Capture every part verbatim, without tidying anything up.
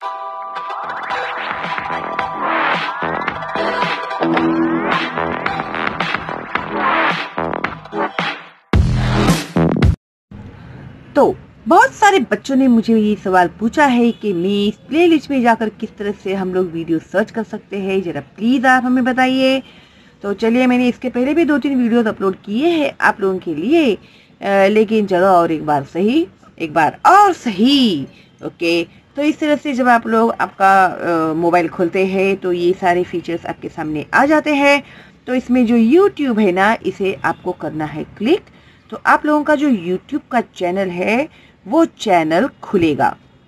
तो बहुत सारे बच्चों ने मुझे ये सवाल पूछा है कि मिस प्लेलिस्ट में जाकर किस तरह से हम लोग वीडियो सर्च कर सकते हैं, जरा प्लीज़ आप हमें बताइए। तो चलिए, मैंने इसके पहले भी दो तीन वीडियोस अपलोड किए हैं आप लोगों के लिए, आ, लेकिन चलो और एक बार सही एक बार और सही ओके। तो इस तरह से जब आप लोग आपका मोबाइल खोलते हैं तो ये सारे फीचर्स आपके सामने आ जाते हैं। तो इसमें जो यूट्यूब है ना, इसे आपको करना है क्लिक। तो आप लोगों का जो यूट्यूब का चैनल है वो चैनल खुलेगा।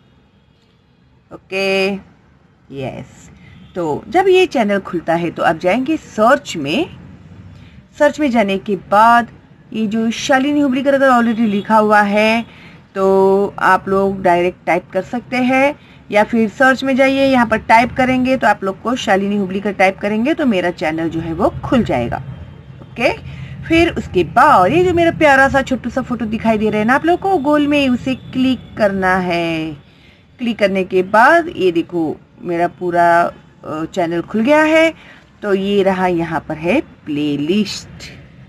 Okay, yes. तो जब ये चैनल खुलता है तो आप जाएंगे सर्च में। सर्च में जाने के बाद ये जो शालिनी हुबलीकर अगर ऑलरेडी लिखा हुआ है तो आप लोग डायरेक्ट टाइप कर सकते हैं, या फिर सर्च में जाइए, यहाँ पर टाइप करेंगे तो आप लोग को शालिनी हुबलीकर टाइप करेंगे तो मेरा चैनल जो है वो खुल जाएगा। ओके, फिर उसके बाद ये जो मेरा प्यारा सा छोटू सा फोटो दिखाई दे रहा है ना आप लोग को गोल में, उसे क्लिक करना है। क्लिक करने के बाद ये देखो मेरा पूरा चैनल खुल गया है। तो ये रहा, यहाँ पर है प्लेलिस्ट,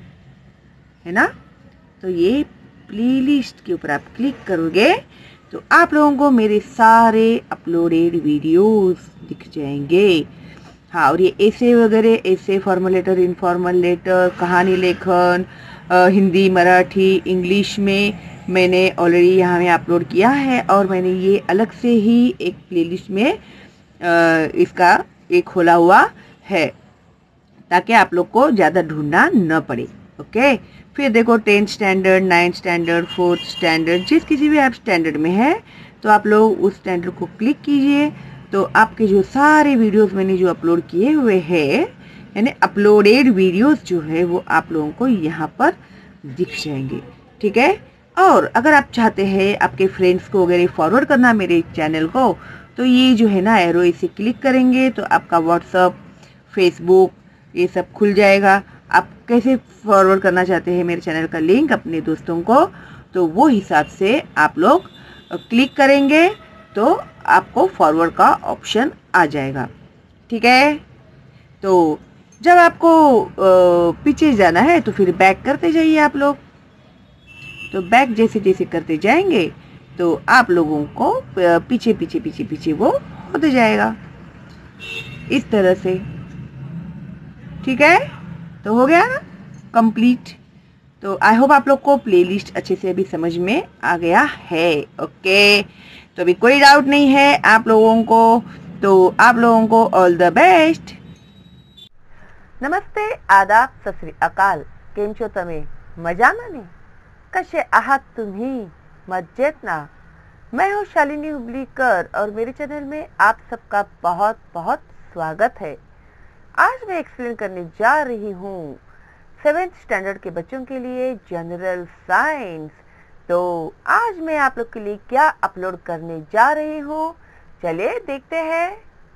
है ना। तो ये प्लेलिस्ट के ऊपर आप क्लिक करोगे तो आप लोगों को मेरे सारे अपलोडेड वीडियोस दिख जाएंगे। हाँ, और ये ऐसे वगैरह, ऐसे फॉर्मल लेटर, इनफॉर्मल लेटर, कहानी लेखन, हिंदी, मराठी, इंग्लिश में मैंने ऑलरेडी यहाँ में अपलोड किया है। और मैंने ये अलग से ही एक प्लेलिस्ट में आ, इसका एक खोला हुआ है ताकि आप लोग को ज़्यादा ढूंढना न पड़े। ओके, फिर देखो tenth standard, ninth standard, fourth standard, जिस किसी भी आप स्टैंडर्ड में है तो आप लोग उस स्टैंडर्ड को क्लिक कीजिए। तो आपके जो सारे वीडियोस मैंने जो अपलोड किए हुए हैं, यानी अपलोडेड वीडियोस जो है वो आप लोगों को यहाँ पर दिख जाएंगे। ठीक है, और अगर आप चाहते हैं आपके फ्रेंड्स को वगैरह फॉरवर्ड करना मेरे चैनल को, तो ये जो है ना एरो, इसे क्लिक करेंगे तो आपका व्हाट्सअप, फेसबुक ये सब खुल जाएगा। आप कैसे फॉरवर्ड करना चाहते हैं मेरे चैनल का लिंक अपने दोस्तों को, तो वो हिसाब से आप लोग क्लिक करेंगे तो आपको फॉरवर्ड का ऑप्शन आ जाएगा। ठीक है, तो जब आपको पीछे जाना है तो फिर बैक करते जाइए आप लोग। तो बैक जैसे जैसे करते जाएंगे तो आप लोगों को पीछे पीछे पीछे पीछे वो होते जाएगा इस तरह से। ठीक है, तो हो गया ना कंप्लीट। तो आई होप आप लोग को प्लेलिस्ट अच्छे से अभी समझ में आ गया है। ओके, तो अभी कोई डाउट नहीं है आप लोगों को। तो आप लोगों को ऑल द बेस्ट। नमस्ते, आदाब, सत श्री अकाल। केम छो तमे? मजामा ने? कशे आहात तुम्ही? मजेत ना? मैं हूँ शालिनी हुबलीकर और मेरे चैनल में आप सबका बहुत बहुत स्वागत है। आज मैं एक्सप्लेन करने जा रही हूँ सेवेंथ स्टैंडर्ड के बच्चों के लिए जनरल साइंस। तो आज मैं आप लोग के लिए क्या अपलोड करने जा रही हूँ, चलिए देखते हैं।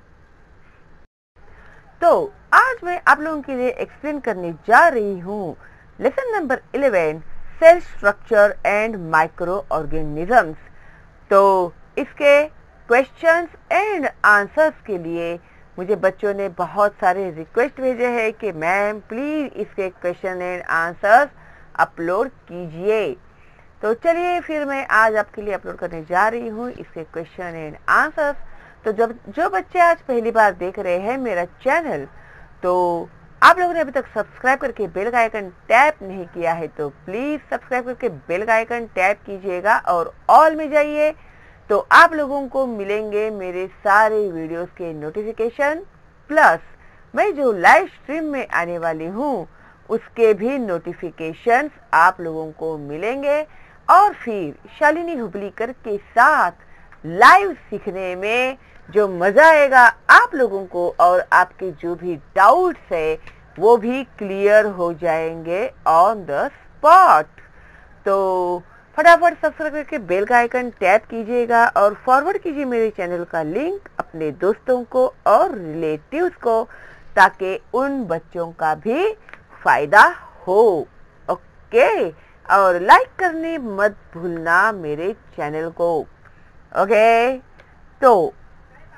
तो आज मैं आप लोगों के लिए एक्सप्लेन करने जा रही हूँ lesson number eleven, cell structure and माइक्रो ऑर्गेनिजम्स। तो इसके क्वेश्चंस एंड आंसर्स के लिए मुझे बच्चों ने बहुत सारे रिक्वेस्ट भेजे हैं कि मैम प्लीज इसके क्वेश्चन एंड आंसर्स अपलोड कीजिए। तो चलिए फिर मैं आज आपके लिए अपलोड करने जा रही हूँ इसके क्वेश्चन एंड आंसर्स। तो जब जो बच्चे आज पहली बार देख रहे हैं मेरा चैनल, तो आप लोगों ने अभी तक सब्सक्राइब करके बेल का आइकन टैप नहीं किया है तो प्लीज सब्सक्राइब करके बेल का आइकन टैप कीजिएगा और ऑल में जाइए। तो आप लोगों को मिलेंगे मेरे सारे वीडियोस के नोटिफिकेशन, प्लस मैं जो लाइव स्ट्रीम में आने वाली हूँ उसके भी नोटिफिकेशंस आप लोगों को मिलेंगे। और फिर शालिनी हुबलीकर के साथ लाइव सीखने में जो मजा आएगा आप लोगों को, और आपके जो भी डाउट्स है वो भी क्लियर हो जाएंगे ऑन द स्पॉट। तो फटाफट सब्सक्राइब करके बेल का आइकन टैप कीजिएगा और फॉरवर्ड कीजिए मेरे चैनल का लिंक अपने दोस्तों को और रिलेटिव्स को, ताकि उन बच्चों का भी फायदा हो। ओके, और लाइक करने मत भूलना मेरे चैनल को। ओके, तो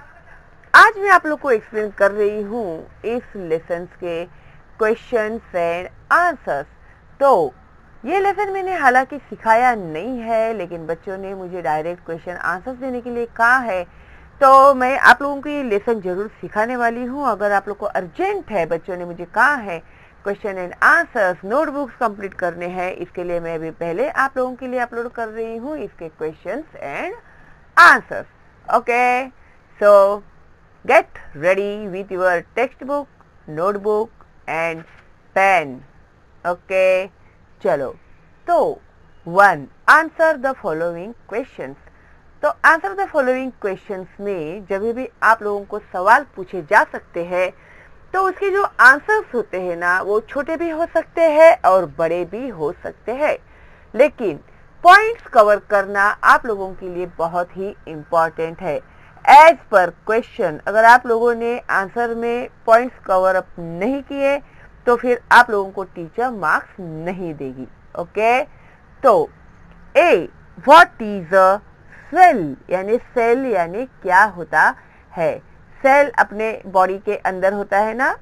आज मैं आप लोग को एक्सप्लेन कर रही हूँ इस लेसन के क्वेश्चंस एंड आंसर्स। तो ये लेसन मैंने हालांकि सिखाया नहीं है, लेकिन बच्चों ने मुझे डायरेक्ट क्वेश्चन आंसर्स देने के लिए कहा है, तो मैं आप लोगों को ये लेसन जरूर सिखाने वाली हूँ। अगर आप लोग को अर्जेंट है, बच्चों ने मुझे कहा है question and answers notebooks complete करने हैं, इसके लिए मैं अभी पहले आप लोगों के लिए अपलोड कर रही हूँ इसके questions and answers. Okay, so get ready with your textbook, notebook and pen. Okay, चलो। तो one, answer the following questions. तो आंसर द फॉलोइंग क्वेश्चंस में जब भी आप लोगों को सवाल पूछे जा सकते हैं, तो उसके जो आंसर्स होते हैं ना, वो छोटे भी हो सकते हैं और बड़े भी हो सकते हैं, लेकिन पॉइंट्स कवर करना आप लोगों के लिए बहुत ही इम्पोर्टेंट है। एज पर क्वेश्चन, अगर आप लोगों ने आंसर में पॉइंट्स कवर अप नहीं किए तो फिर आप लोगों को टीचर मार्क्स नहीं देगी। ओके, तो A, what is a cell, यानी सेल यानी क्या होता है। सेल अपने बॉडी के अंदर होता है ना,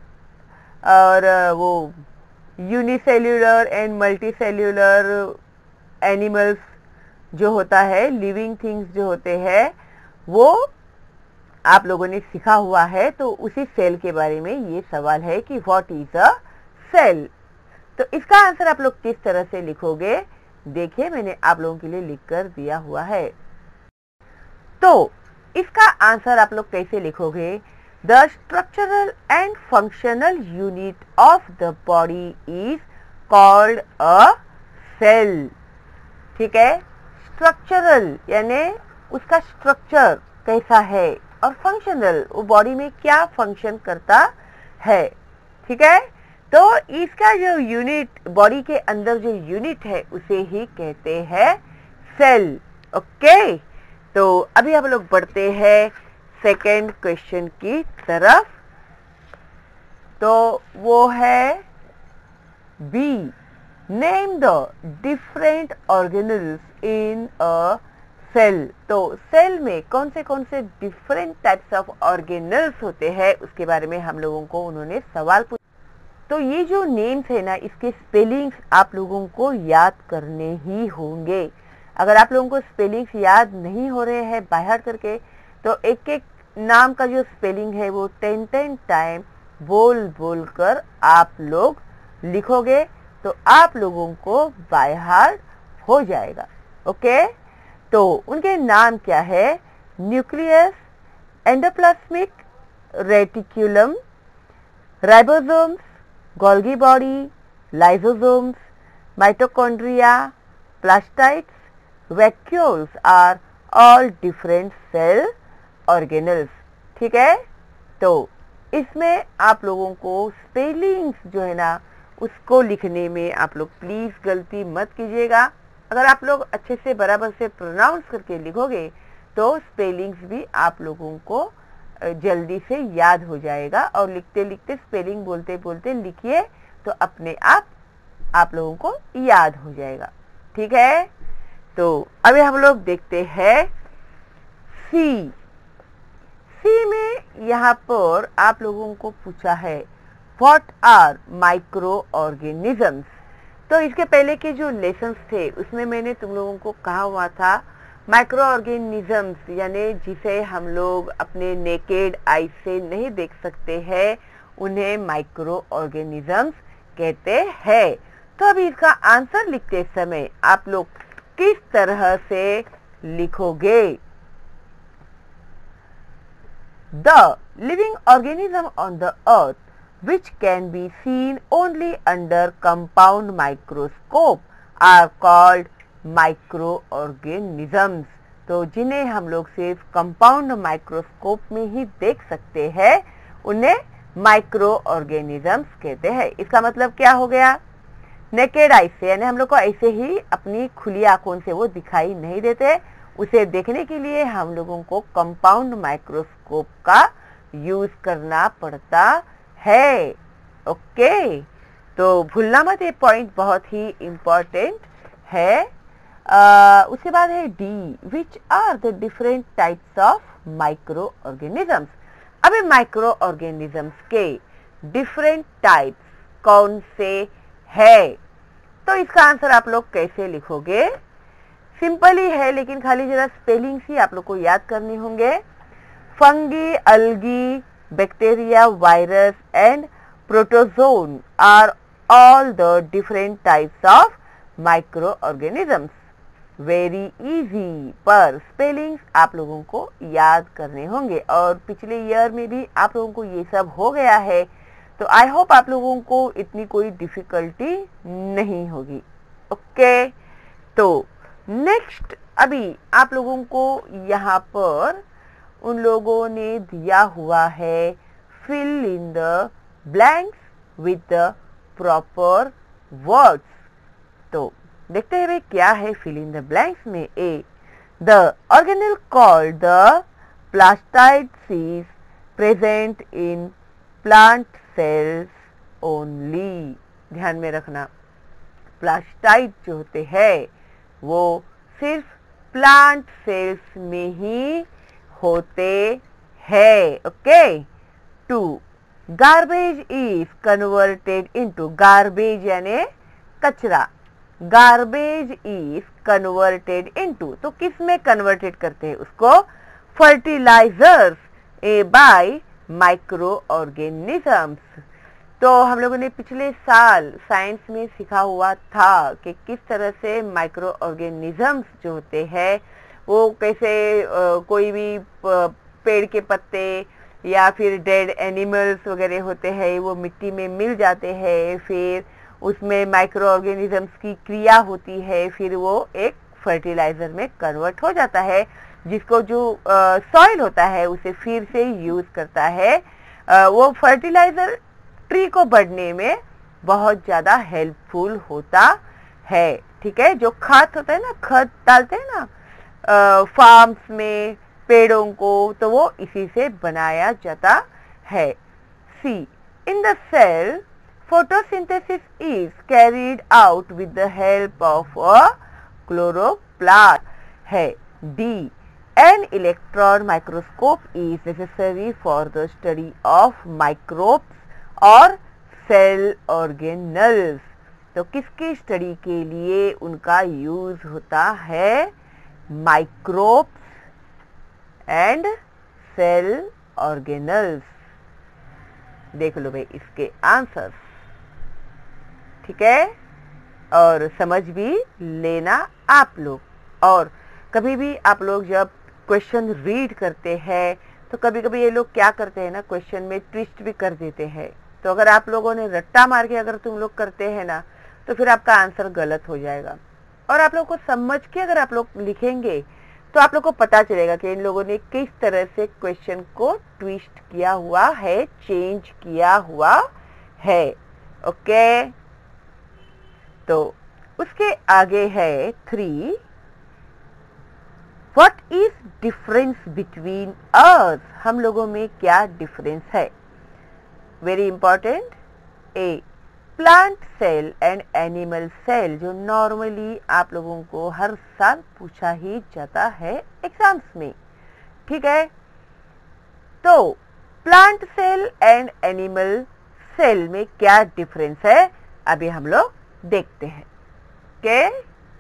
और वो यूनिसेल्यूलर एंड मल्टीसेल्यूलर एनिमल्स जो होता है, लिविंग थिंग्स जो होते हैं, वो आप लोगों ने सीखा हुआ है। तो उसी सेल के बारे में ये सवाल है कि व्हाट इज अ सेल। तो इसका आंसर आप लोग किस तरह से लिखोगे, देखिए मैंने आप लोगों के लिए लिख कर दिया हुआ है। तो इसका आंसर आप लोग कैसे लिखोगे, the structural and functional unit of the body is called a cell. ठीक है, स्ट्रक्चरल यानी उसका स्ट्रक्चर कैसा है, और फंक्शनल वो बॉडी में क्या फंक्शन करता है। ठीक है, तो इसका जो यूनिट, बॉडी के अंदर जो यूनिट है, उसे ही कहते हैं सेल। ओके, तो अभी हम लोग बढ़ते हैं सेकेंड क्वेश्चन की तरफ। तो वो है B, name the different organelles in a cell. तो सेल में कौन से कौन से डिफरेंट टाइप्स ऑफ ऑर्गेनल्स होते हैं, उसके बारे में हम लोगों को उन्होंने सवाल पूछा। तो ये जो नेम्स है ना, इसके स्पेलिंग्स आप लोगों को याद करने ही होंगे। अगर आप लोगों को स्पेलिंग्स याद नहीं हो रहे हैं बाय हार्ट करके, तो एक एक नाम का जो स्पेलिंग है वो टेन टेन टाइम बोल बोल कर आप लोग लिखोगे, तो आप लोगों को बाय हार्ट हो जाएगा। ओके, तो उनके नाम क्या है, nucleus, endoplasmic reticulum, ribosomes, Golgi body, lysosomes, mitochondria, plastids, vacuoles are all different cell organelles. ठीक है, तो इसमें आप लोगों को स्पेलिंग्स जो है ना, उसको लिखने में आप लोग प्लीज गलती मत कीजिएगा। अगर आप लोग अच्छे से बराबर से प्रोनाउंस करके लिखोगे, तो स्पेलिंग्स भी आप लोगों को जल्दी से याद हो जाएगा। और लिखते लिखते, स्पेलिंग बोलते बोलते लिखिए, तो अपने आप आप लोगों को याद हो जाएगा। ठीक है, तो अभी हम लोग देखते हैं सी। सी में यहाँ पर आप लोगों को पूछा है व्हाट आर माइक्रो ऑर्गेनिजम्स। तो इसके पहले के जो लेसन्स थे, उसमें मैंने तुम लोगों को कहा हुआ था माइक्रो ऑर्गेनिजम्स यानी जिसे हम लोग अपने नेकेड आई से नहीं देख सकते हैं, उन्हें माइक्रो ऑर्गेनिजम्स कहते हैं। तो अभी इसका आंसर लिखते समय आप लोग किस तरह से लिखोगे, the living organism on the earth which can be seen only under compound microscope are called microorganisms। तो जिन्हें हम लोग सिर्फ कंपाउंड माइक्रोस्कोप में ही देख सकते हैं, उन्हें माइक्रो ऑर्गेनिजम्स कहते हैं। इसका मतलब क्या हो गया, नेकेड आई से, यानी हम लोग को ऐसे ही अपनी खुली आंखों से वो दिखाई नहीं देते, उसे देखने के लिए हम लोगों को कंपाउंड माइक्रोस्कोप का यूज करना पड़ता है। ओके, तो भूलना मत, ये पॉइंट बहुत ही इंपॉर्टेंट है। आ, उसके बाद है D, which are the different types of micro organisms. अभी माइक्रो ऑर्गेनिजम्स के डिफरेंट टाइप्स कौन से है, तो इसका आंसर आप लोग कैसे लिखोगे? सिंपल ही है, लेकिन खाली जरा स्पेलिंग्स ही आप लोग को याद करने होंगे. Fungi, algae, bacteria, virus and protozoan are all the different types of micro organisms. Very easy, पर स्पेलिंग्स आप लोगों को याद करने होंगे और पिछले ईयर में भी आप लोगों को ये सब हो गया है, तो आई होप आप लोगों को इतनी कोई डिफिकल्टी नहीं होगी. ओके, तो नेक्स्ट अभी आप लोगों को यहाँ पर उन लोगों ने दिया हुआ है fill in the blanks with the proper words. तो देखते हैं भाई क्या है फिल इन द ब्लैंक्स में. A, the organelle called the plastids is present in plant cells only. ध्यान में रखना, प्लास्टाइड जो होते हैं वो सिर्फ प्लांट सेल्स में ही होते हैं. Okay. Two, garbage is converted into, garbage यानी कचरा, गार्बेज इज कन्वर्टेड इनटू, तो किस में कन्वर्टेड करते हैं उसको? Fertilisers uh by micro organisms. तो हम लोगों ने पिछले साल साइंस में सीखा हुआ था कि किस तरह से माइक्रो ऑर्गेनिजम्स जो होते हैं वो कैसे आ, कोई भी पेड़ के पत्ते या फिर डेड एनिमल्स वगैरह होते हैं वो मिट्टी में मिल जाते हैं, फिर उसमें माइक्रो ऑर्गेनिजम्स की क्रिया होती है, फिर वो एक फर्टिलाइजर में कन्वर्ट हो जाता है, जिसको जो सॉइल होता है उसे फिर से यूज करता है. आ, वो फर्टिलाइजर ट्री को बढ़ने में बहुत ज्यादा हेल्पफुल होता है. ठीक है, जो खाद होता है ना, खाद डालते हैं ना फार्म्स में पेड़ों को, तो वो इसी से बनाया जाता है. C, in the cell photosynthesis is carried out with the help of a chloroplast है. D, an electron microscope is necessary for the study of microbes or cell organelles. तो किसकी स्टडी के लिए उनका यूज होता है? Microbes and cell organelles. देख लो भाई इसके आंसर्स. ठीक है, और समझ भी लेना आप लोग. और कभी भी आप लोग जब क्वेश्चन रीड करते हैं तो कभी कभी ये लोग क्या करते हैं ना, क्वेश्चन में ट्विस्ट भी कर देते हैं. तो अगर आप लोगों ने रट्टा मार के अगर तुम लोग करते हैं ना, तो फिर आपका आंसर गलत हो जाएगा. और आप लोग को समझ के अगर आप लोग लिखेंगे तो आप लोग को पता चलेगा कि इन लोगों ने किस तरह से क्वेश्चन को ट्विस्ट किया हुआ है, चेंज किया हुआ है. ओके, तो उसके आगे है three. What is difference between us? हम लोगों में क्या डिफरेंस है? Very important. A, plant cell and animal cell, जो नॉर्मली आप लोगों को हर साल पूछा ही जाता है एग्जाम्स में. ठीक है, तो plant cell and animal cell में क्या डिफरेंस है अभी हम लोग देखते हैं. के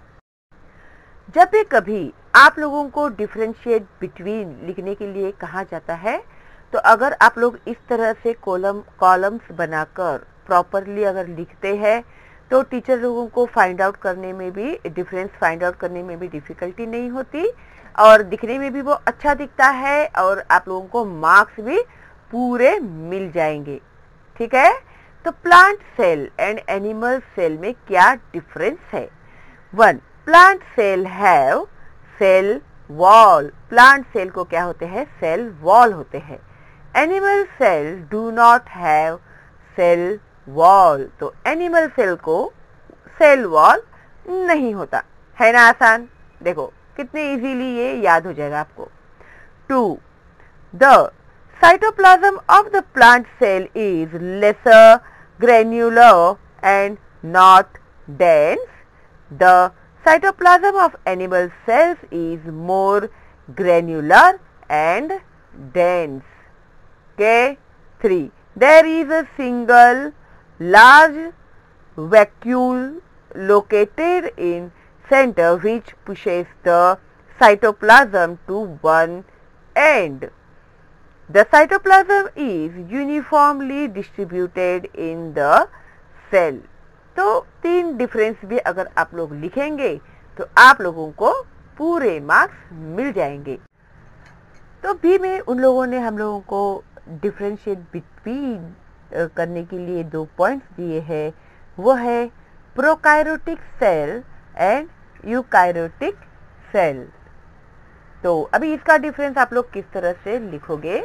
जब भी कभी आप लोगों को डिफरेंशिएट बिटवीन लिखने के लिए कहा जाता है, तो अगर आप लोग इस तरह से कॉलम कॉलम्स बनाकर प्रॉपरली अगर लिखते हैं तो टीचर लोगों को फाइंड आउट करने में भी, डिफरेंस फाइंड आउट करने में भी डिफिकल्टी नहीं होती और दिखने में भी वो अच्छा दिखता है और आप लोगों को मार्क्स भी पूरे मिल जाएंगे. ठीक है, तो plant cell and animal cell में क्या डिफरेंस है? One, plant cell have cell wall. Plant cell को क्या होते हैं? सेल वॉल होते हैं. Animal cell do not have cell wall. तो एनिमल सेल को सेल वॉल नहीं होता है ना. आसान, देखो कितने इजीली ये याद हो जाएगा आपको. Two, the cytoplasm of the plant cell is lesser granular and not dense. The cytoplasm of animal cells is more granular and dense. Okay. three. There is a single large vacuole located in center which pushes the cytoplasm to one end. The cytoplasm is uniformly distributed in the cell. तो तीन difference भी अगर आप लोग लिखेंगे तो आप लोगों को पूरे मार्क्स मिल जाएंगे। तो बी में उन लोगों ने हम लोगों को डिफरेंशिएट बिटवीन करने के लिए दो पॉइंट्स दिए हैं, वो है prokaryotic cell and eukaryotic cell. तो अभी इसका डिफरेंस आप लोग किस तरह से लिखोगे?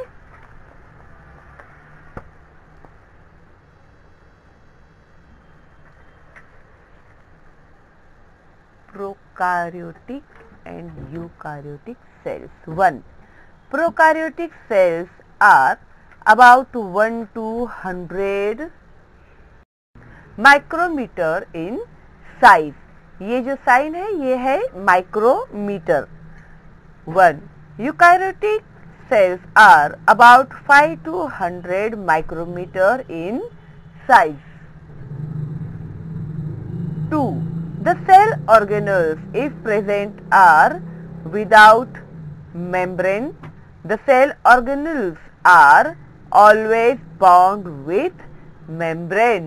Prokaryotic and eukaryotic cells. one. Prokaryotic cells are about one to one hundred micrometer in size. ये जो साइन है ये है micrometre. one. Eukaryotic cells are about five to one hundred micrometer in size. two. The cell organelles, if present, are without membrane. The cell organelles are always bound with membrane.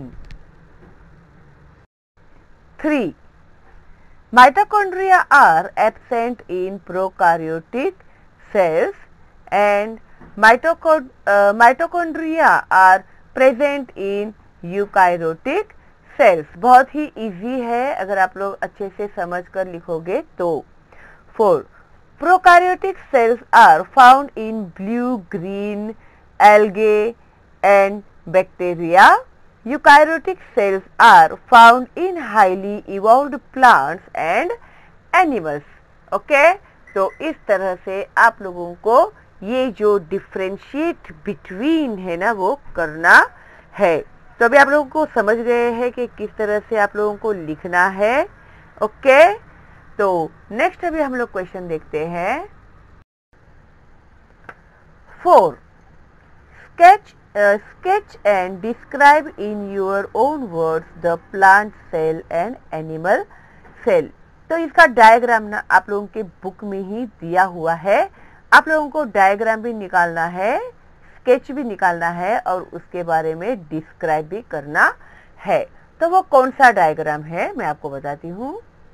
three. Mitochondria are absent in prokaryotic cells and mitochond uh, mitochondria are present in eukaryotic cells. बहुत ही easy है अगर आप लोग अच्छे से समझ कर लिखोगे तो। Four. Prokaryotic cells are found in blue green algae and bacteria. Eukaryotic cells are found in highly evolved plants and animals. Okay, तो इस तरह से आप लोगों को ये जो डिफरेंशिएट बिटवीन है ना वो करना है। तो अभी आप लोगों को समझ गए हैं कि किस तरह से आप लोगों को लिखना है। ओके, तो नेक्स्ट अभी हम लोग क्वेश्चन देखते हैं। Four. Sketch sketch and describe in your own words the plant cell and animal cell. तो इसका डायग्राम ना आप लोगों के बुक में ही दिया हुआ है। आप लोगों को डायग्राम भी निकालना है, स्केच भी निकालना है और उसके बारे में डिस्क्राइब भी करना है। तो वो कौन सा डायग्राम है मैं आपको बताती हूँ।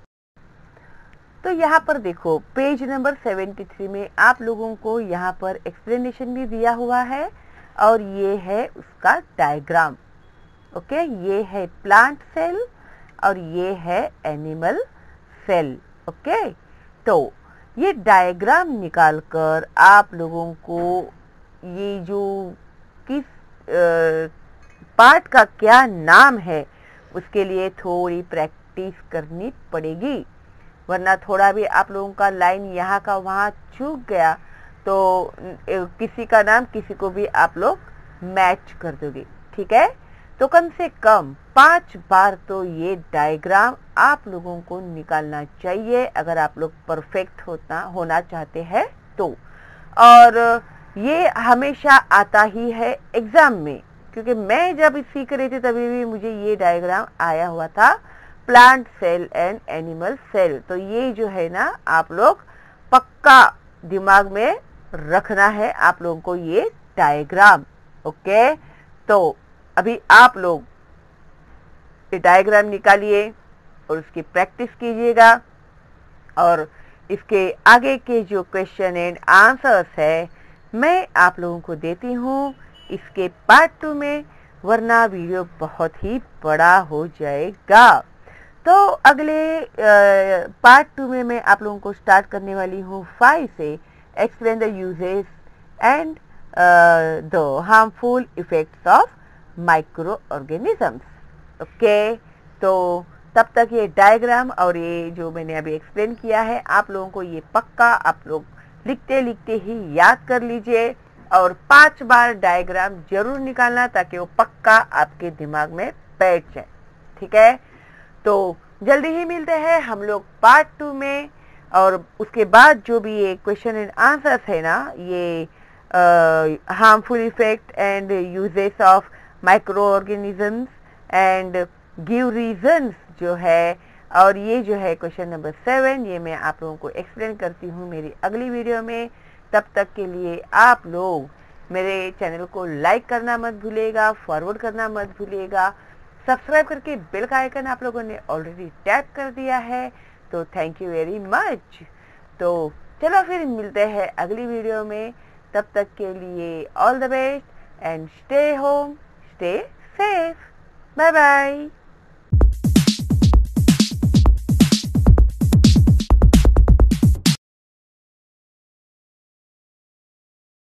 तो यहाँ पर देखो पेज नंबर तिहत्तर में आप लोगों को यहाँ पर एक्सप्लेनेशन भी दिया हुआ है और ये है उसका डायग्राम। ओके, ये है प्लांट सेल और ये है एनिमल सेल। ओके, तो ये डायग्राम निकालकर आप लोगों को ये जो किस पार्ट का क्या नाम है उसके लिए थोड़ी प्रैक्टिस करनी पड़ेगी, वरना थोड़ा भी आप लोगों का लाइन यहाँ का वहाँ चूक गया तो किसी का नाम किसी को भी आप लोग मैच कर दोगे। ठीक है, तो कम से कम पांच बार तो ये डायग्राम आप लोगों को निकालना चाहिए अगर आप लोग परफेक्ट होता होना चाहते हैं तो। और ये हमेशा आता ही है एग्जाम में, क्योंकि मैं जब सीख रही थी तभी भी मुझे ये डायग्राम आया हुआ था, plant cell and animal cell. तो ये जो है ना आप लोग पक्का दिमाग में रखना है आप लोगों को ये डायग्राम। ओके, तो अभी आप लोग ये डायग्राम निकालिए और उसकी प्रैक्टिस कीजिएगा और इसके आगे के जो क्वेश्चन एंड आंसर्स है मैं आप लोगों को देती हूँ इसके पार्ट टू में, वरना वीडियो बहुत ही बड़ा हो जाएगा। तो अगले पार्ट टू में मैं आप लोगों को स्टार्ट करने वाली हूँ फाइव से, explain the uses and the harmful effects of micro organisms. Okay, तो तब तक ये डायग्राम और ये जो मैंने अभी एक्सप्लेन किया है आप लोगों को ये पक्का आप लोग लिखते लिखते ही याद कर लीजिए और पांच बार डायग्राम जरूर निकालना ताकि वो पक्का आपके दिमाग में बैठ जाए। ठीक है, तो जल्दी ही मिलते हैं हम लोग पार्ट टू में और उसके बाद जो भी ये क्वेश्चन एंड आंसर्स है ना ये harmful effect and uses of microorganisms and give reasons जो है, और ये जो है क्वेश्चन नंबर सेवन, ये मैं आप लोगों को एक्सप्लेन करती हूँ मेरी अगली वीडियो में। तब तक के लिए आप लोग मेरे चैनल को लाइक करना मत भूलिएगा, फॉरवर्ड करना मत भूलिएगा, सब्सक्राइब करके बेल का आइकन आप लोगों ने ऑलरेडी टैप कर दिया है, तो थैंक यू वेरी मच। तो चलो फिर मिलते हैं अगली वीडियो में, तब तक के लिए all the best and stay home, stay safe, bye bye.